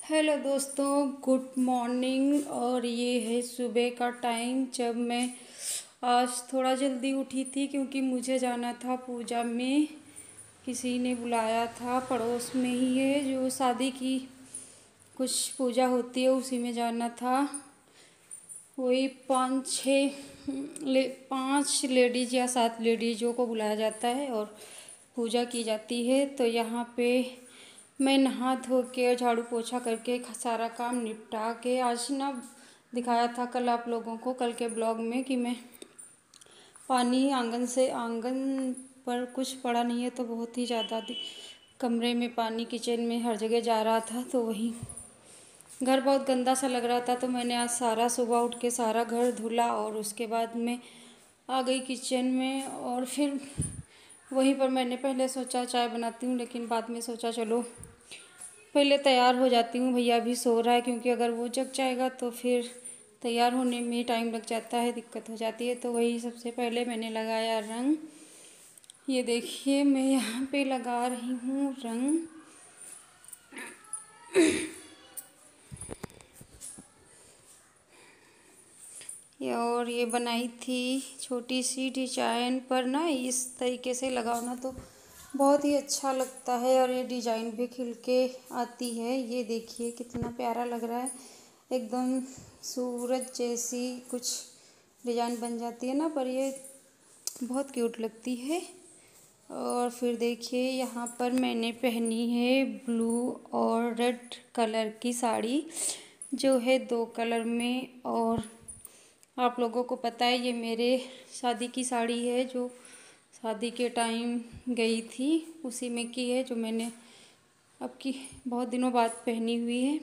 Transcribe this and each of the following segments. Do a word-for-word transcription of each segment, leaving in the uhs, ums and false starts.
Hello दोस्तों, good morning. और ये है सुबह का टाइम जब मैं आज थोड़ा जल्दी उठी थी क्योंकि मुझे जाना था पूजा में। किसी ने बुलाया था, पड़ोस में ही है जो शादी की कुछ पूजा होती है, उसी में जाना था। वही पाँच छः ले पाँच लेडीज या सात लेडीजों को बुलाया जाता है और पूजा की जाती है। तो यहाँ पे मैं नहा धो के झाड़ू पोछा करके सारा काम निपटा के आज ना दिखाया था कल आप लोगों को, कल के ब्लॉग में, कि मैं पानी आंगन से आंगन पर कुछ पड़ा नहीं है तो बहुत ही ज़्यादा कमरे में पानी, किचन में हर जगह जा रहा था। तो वही घर बहुत गंदा सा लग रहा था, तो मैंने आज सारा सुबह उठ के सारा घर धुला और उसके बाद में आ गई किचन में। और फिर वहीं पर मैंने पहले सोचा चाय बनाती हूँ, लेकिन बाद में सोचा चलो पहले तैयार हो जाती हूँ, भैया भी सो रहा है, क्योंकि अगर वो जग जाएगा तो फिर तैयार होने में टाइम लग जाता है, दिक्कत हो जाती है। तो वही सबसे पहले मैंने लगाया रंग। ये देखिए मैं यहाँ पे लगा रही हूँ रंग। और ये बनाई थी छोटी सी डिजाइन पर ना, इस तरीके से लगाओ ना तो बहुत ही अच्छा लगता है और ये डिजाइन भी खिल के आती है। ये देखिए कितना प्यारा लग रहा है, एकदम सूरज जैसी कुछ डिजाइन बन जाती है ना, पर ये बहुत क्यूट लगती है। और फिर देखिए यहाँ पर मैंने पहनी है ब्लू और रेड कलर की साड़ी, जो है दो कलर में। और आप लोगों को पता है ये मेरे शादी की साड़ी है, जो शादी के टाइम गई थी उसी में की है, जो मैंने अब की बहुत दिनों बाद पहनी हुई है।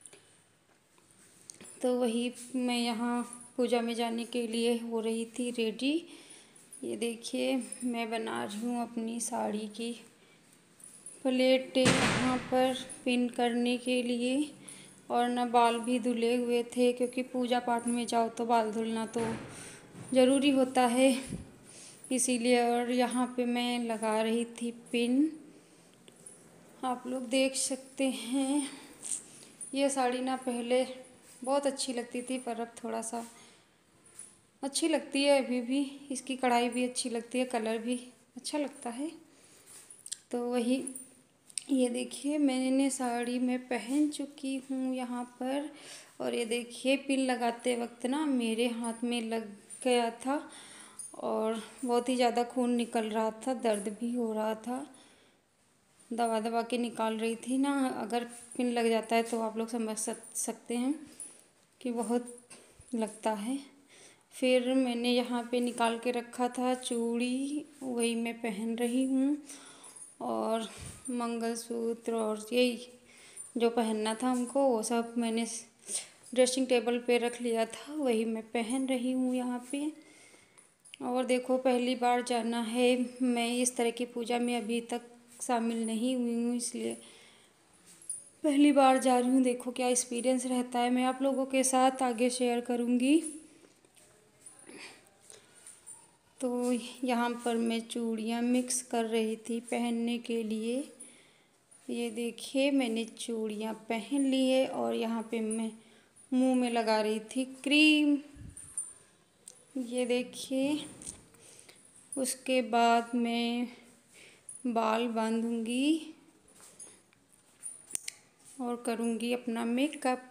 तो वही मैं यहाँ पूजा में जाने के लिए हो रही थी रेडी। ये देखिए मैं बना रही हूँ अपनी साड़ी की प्लेट यहाँ पर पिन करने के लिए। और ना बाल भी धुले हुए थे, क्योंकि पूजा पाठ में जाओ तो बाल धुलना तो ज़रूरी होता है, इसीलिए। और यहाँ पे मैं लगा रही थी पिन, आप लोग देख सकते हैं। ये साड़ी ना पहले बहुत अच्छी लगती थी, पर अब थोड़ा सा अच्छी लगती है अभी भी। इसकी कढ़ाई भी अच्छी लगती है, कलर भी अच्छा लगता है। तो वही ये देखिए मैंने साड़ी में पहन चुकी हूँ यहाँ पर। और ये देखिए पिन लगाते वक्त ना मेरे हाथ में लग गया था और बहुत ही ज़्यादा खून निकल रहा था, दर्द भी हो रहा था, दबा दबा के निकाल रही थी ना। अगर पिन लग जाता है तो आप लोग समझ सकते हैं कि बहुत लगता है। फिर मैंने यहाँ पे निकाल के रखा था चूड़ी, वही मैं पहन रही हूँ। और मंगलसूत्र और यही जो पहनना था हमको वो सब मैंने ड्रेसिंग टेबल पे रख लिया था, वही मैं पहन रही हूँ यहाँ पे। और देखो पहली बार जाना है, मैं इस तरह की पूजा में अभी तक शामिल नहीं हुई हूँ, इसलिए पहली बार जा रही हूँ। देखो क्या एक्सपीरियंस रहता है, मैं आप लोगों के साथ आगे शेयर करूँगी। तो यहाँ पर मैं चूड़ियाँ मिक्स कर रही थी पहनने के लिए। ये देखिए मैंने चूड़ियाँ पहन ली है और यहाँ पे मैं मुंह में लगा रही थी क्रीम। ये देखिए उसके बाद मैं बाल बांधूंगी और करूँगी अपना मेकअप।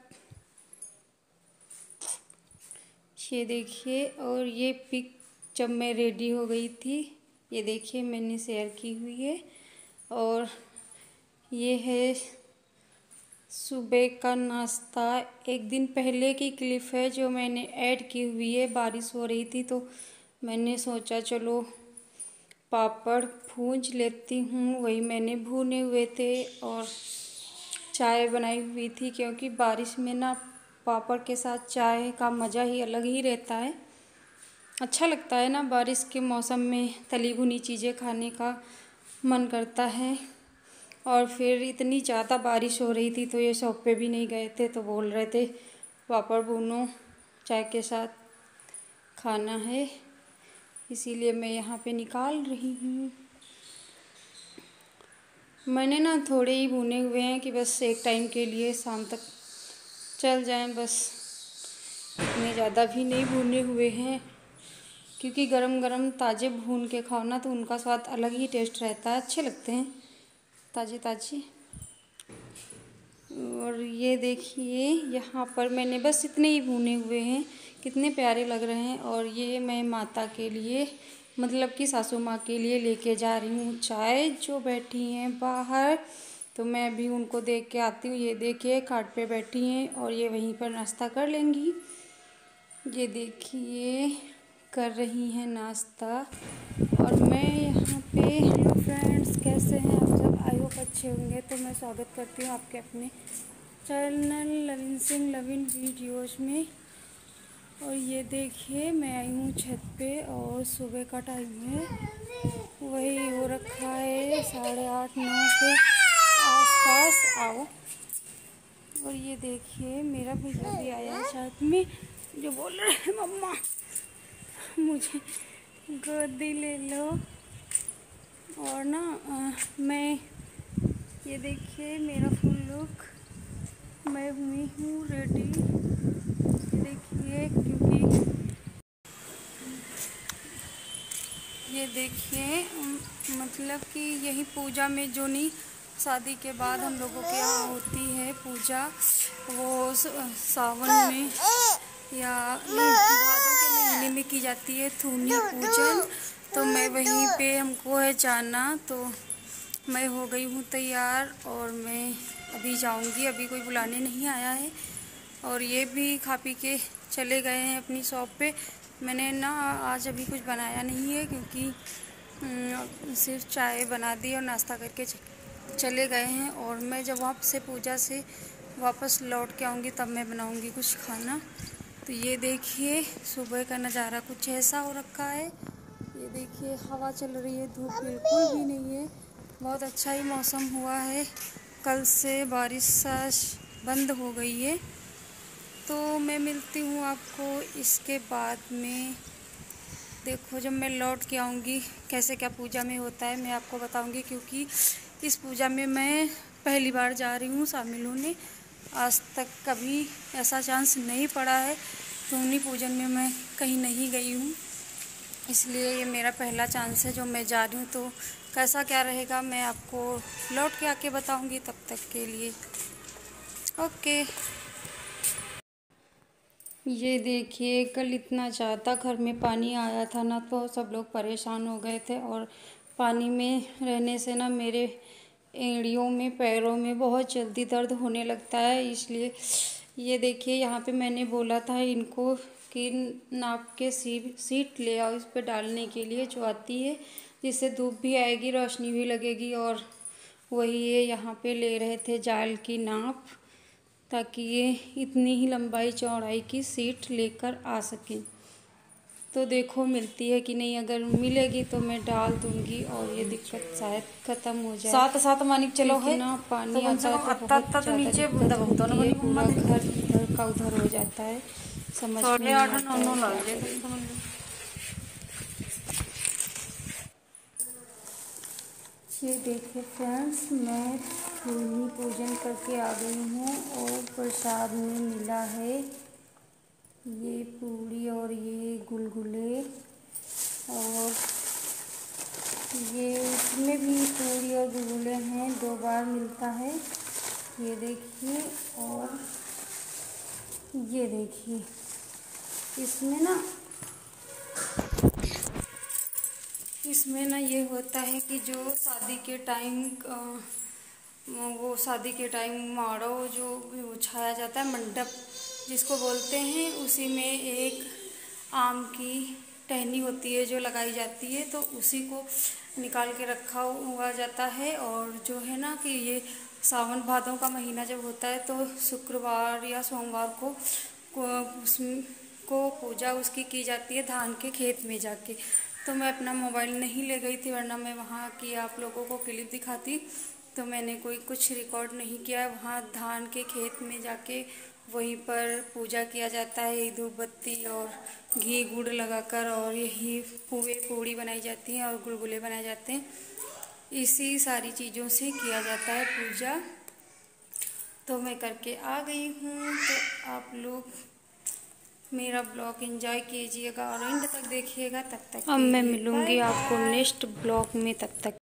ये देखिए, और ये पिक जब मैं रेडी हो गई थी, ये देखिए मैंने शेयर की हुई है। और ये है सुबह का नाश्ता, एक दिन पहले की क्लिप है जो मैंने ऐड की हुई है। बारिश हो रही थी तो मैंने सोचा चलो पापड़ भूंज लेती हूँ, वही मैंने भुने हुए थे। और चाय बनाई हुई थी, क्योंकि बारिश में ना पापड़ के साथ चाय का मज़ा ही अलग ही रहता है, अच्छा लगता है ना। बारिश के मौसम में तली भुनी चीज़ें खाने का मन करता है। और फिर इतनी ज़्यादा बारिश हो रही थी तो ये शॉप पे भी नहीं गए थे, तो बोल रहे थे पापड़ भूनो चाय के साथ खाना है, इसीलिए मैं यहाँ पे निकाल रही हूँ। मैंने ना थोड़े ही भुने हुए हैं कि बस एक टाइम के लिए शाम तक चल जाएं, बस इतने ज़्यादा भी नहीं भुने हुए हैं, क्योंकि गरम गरम ताज़े भून के खाओ ना तो उनका स्वाद अलग ही टेस्ट रहता है, अच्छे लगते हैं ताज़े ताज़े। और ये देखिए यहाँ पर मैंने बस इतने ही भुने हुए हैं, कितने प्यारे लग रहे हैं। और ये मैं माता के लिए, मतलब कि सासू माँ के लिए लेके जा रही हूँ चाय, जो बैठी हैं बाहर, तो मैं भी उनको देख के आती हूँ। ये देखिए खाट पे बैठी हैं और ये वहीं पर नाश्ता कर लेंगी। ये देखिए कर रही हैं नाश्ता। और मैं यहाँ पे, हेलो फ्रेंड्स, कैसे हैं आप सब? आई होप अच्छे होंगे। तो मैं स्वागत करती हूँ आपके अपने चैनल लविन सिंह लविन वीडियोज़ में। और ये देखिए मैं आई हूँ छत पे और सुबह का टाइम है, वही हो रखा है साढ़े आठ नौ के आसपास। आओ। और ये देखिए मेरा भैया भी आया है साथ में, जो बोल रहे हैं मम्मा मुझे गोदी ले लो। और ना आ, मैं, ये देखिए मेरा फुल लुक, मैं हुई हूँ रेडी। देखिए क्योंकि ये देखिए मतलब कि यही पूजा में जो नहीं, शादी के बाद हम लोगों के यहाँ होती है पूजा, वो सावन में या भादों के महीने में की जाती है थूनी पूजन। तो मैं वहीं पे, हमको है जाना, तो मैं हो गई हूँ तैयार और मैं अभी जाऊँगी, अभी कोई बुलाने नहीं आया है। और ये भी खा पी के चले गए हैं अपनी शॉप पे। मैंने ना आज अभी कुछ बनाया नहीं है, क्योंकि सिर्फ चाय बना दी और नाश्ता करके चले गए हैं। और मैं जब वहाँ से पूजा से वापस लौट के आऊँगी तब मैं बनाऊँगी कुछ खाना। तो ये देखिए सुबह का नज़ारा कुछ ऐसा हो रखा है। ये देखिए हवा चल रही है, धूप बिल्कुल भी नहीं है, बहुत अच्छा ही मौसम हुआ है। कल से बारिश बंद हो गई है। तो मैं मिलती हूँ आपको इसके बाद में। देखो जब मैं लौट के आऊँगी कैसे क्या पूजा में होता है मैं आपको बताऊँगी, क्योंकि इस पूजा में मैं पहली बार जा रही हूँ शामिल होने। आज तक कभी ऐसा चांस नहीं पड़ा है, थूनी पूजन में मैं कहीं नहीं गई हूँ, इसलिए ये मेरा पहला चांस है जो मैं जा रही हूँ। तो कैसा क्या रहेगा मैं आपको लौट के आके बताऊँगी। तब तक के लिए ओके। ये देखिए कल इतना ज़्यादा घर में पानी आया था ना, तो सब लोग परेशान हो गए थे। और पानी में रहने से ना मेरे एड़ियों में, पैरों में बहुत जल्दी दर्द होने लगता है। इसलिए ये देखिए यहाँ पे मैंने बोला था इनको कि नाप के सी सीट ले आओ इस पर डालने के लिए, जो आती है जिससे धूप भी आएगी, रोशनी भी लगेगी। और वही ये यहाँ पे ले रहे थे जाल की नाप, ताकि ये इतनी ही लंबाई चौड़ाई की सीट लेकर आ सकें। तो देखो मिलती है कि नहीं, अगर मिलेगी तो मैं डाल दूंगी और ये दिक्कत शायद ख़त्म हो जाए। साथ साथ मानिक चलो है ना पानी तो आता है तो बहुत तो ज़्यादा नीचे दिक्कत होती है, पूरा घर इधर का उधर हो जाता है, समझ में नहीं आता है क्या करें। ये देखिए फ्रेंड्स मैं भूमि पूजन करके आ गई हूँ और प्रसाद में मिला है ये पूड़ी और ये गुलगुले, और ये इसमें भी पूड़ी और गुलगुले हैं, दो बार मिलता है। ये देखिए और ये देखिए इसमें ना इसमें ना ये होता है कि जो शादी के टाइम वो शादी के टाइम माड़ो जो बिछाया जाता है, मंडप जिसको बोलते हैं, उसी में एक आम की टहनी होती है जो लगाई जाती है, तो उसी को निकाल के रखा हुआ जाता है। और जो है ना कि ये सावन भादों का महीना जब होता है तो शुक्रवार या सोमवार को, को उसको पूजा उसकी की जाती है धान के खेत में जाके। तो मैं अपना मोबाइल नहीं ले गई थी, वरना मैं वहाँ की आप लोगों को क्लिप दिखाती। तो मैंने कोई कुछ रिकॉर्ड नहीं किया। वहाँ धान के खेत में जाके वहीं पर पूजा किया जाता है, धूप बत्ती और घी गुड़ लगाकर, और यही पुए पूड़ी बनाई जाती हैं और गुलगुले बनाए जाते हैं। इसी सारी चीज़ों से किया जाता है पूजा। तो मैं करके आ गई हूँ। तो आप लोग मेरा ब्लॉग एंजॉय कीजिएगा और एंड तक देखिएगा। तब तक अब मैं मिलूँगी आपको नेक्स्ट ब्लॉग में। तब तक